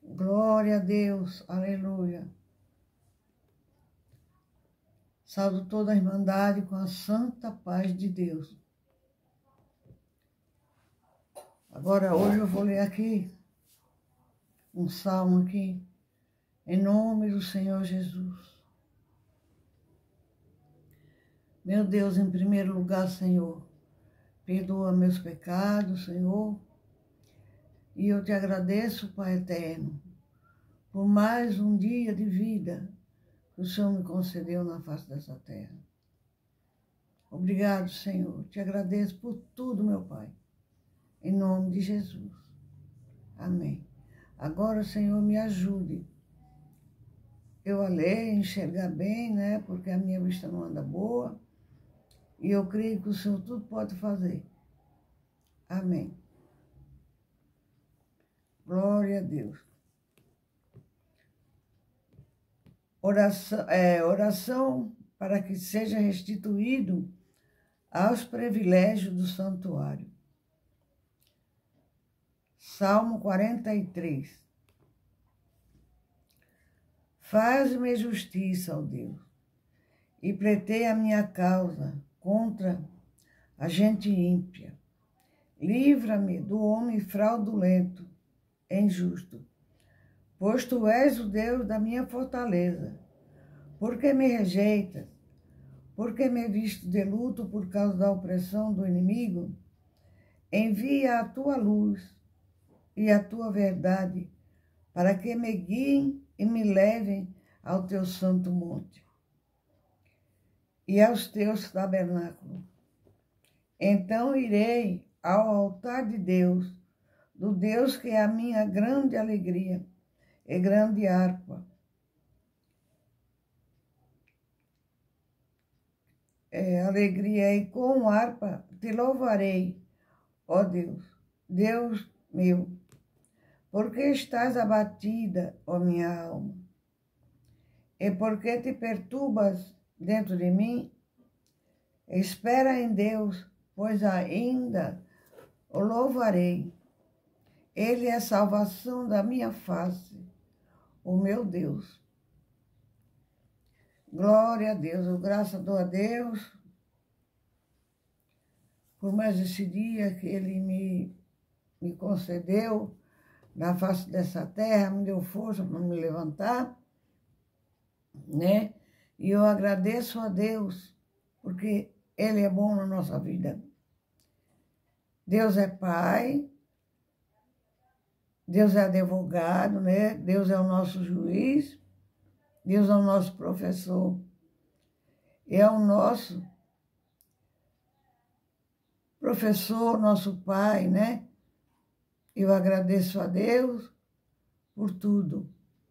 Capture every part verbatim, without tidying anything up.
Glória a Deus, aleluia. Salvo toda a irmandade com a santa paz de Deus. Agora, hoje eu vou ler aqui, um salmo aqui, em nome do Senhor Jesus. Meu Deus, em primeiro lugar, Senhor, perdoa meus pecados, Senhor, e eu te agradeço, Pai eterno, por mais um dia de vida que o Senhor me concedeu na face dessa terra. Obrigado, Senhor. Te agradeço por tudo, meu Pai. Em nome de Jesus. Amém. Agora, Senhor, me ajude. Eu a ler, enxergar bem, né? Porque a minha vista não anda boa. E eu creio que o Senhor tudo pode fazer. Amém. Glória a Deus. Oração, é, oração para que seja restituído aos privilégios do santuário. Salmo quarenta e três. Faz-me justiça, ó Deus, e pleiteia a minha causa contra a gente ímpia. Livra-me do homem fraudulento e injusto, pois tu és o Deus da minha fortaleza. Por que me rejeitas? Por que me visto de luto por causa da opressão do inimigo? Envia a tua luz e a tua verdade, para que me guiem e me levem ao teu santo monte e aos teus tabernáculos. Então irei ao altar de Deus, do Deus que é a minha grande alegria e grande harpa. É, alegria, e com harpa te louvarei, ó Deus, Deus meu. Porque estás abatida, ó minha alma? E porque te perturbas dentro de mim? Espera em Deus, pois ainda o louvarei. Ele é a salvação da minha face, o meu Deus. Glória a Deus, eu graças dou a Deus por mais esse dia que Ele me, me concedeu na face dessa terra, me deu força para me levantar, né? E eu agradeço a Deus, porque Ele é bom na nossa vida. Deus é Pai, Deus é advogado, né? Deus é o nosso juiz, Deus é o nosso professor, é o nosso professor, nosso Pai, né? Eu agradeço a Deus por tudo.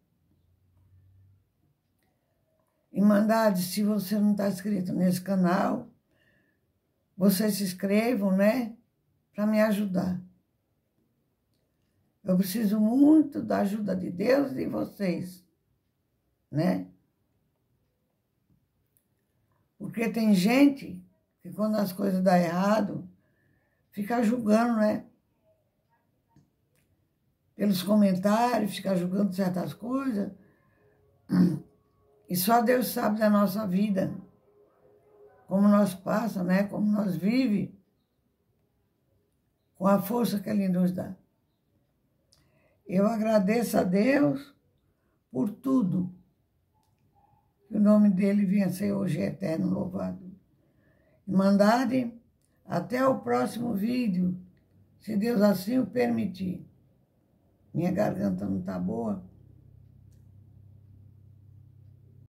Irmandade, se você não está inscrito nesse canal, vocês se inscrevam, né? Para me ajudar. Eu preciso muito da ajuda de Deus e de vocês, né? Porque tem gente que quando as coisas dão errado, fica julgando, né? Pelos comentários, fica julgando certas coisas. E só Deus sabe da nossa vida, como nós passa, né? Como nós vive, com a força que Ele nos dá. Eu agradeço a Deus por tudo. Que o nome dEle venha ser hoje eterno louvado. Irmandade, até o próximo vídeo, se Deus assim o permitir. Minha garganta não está boa.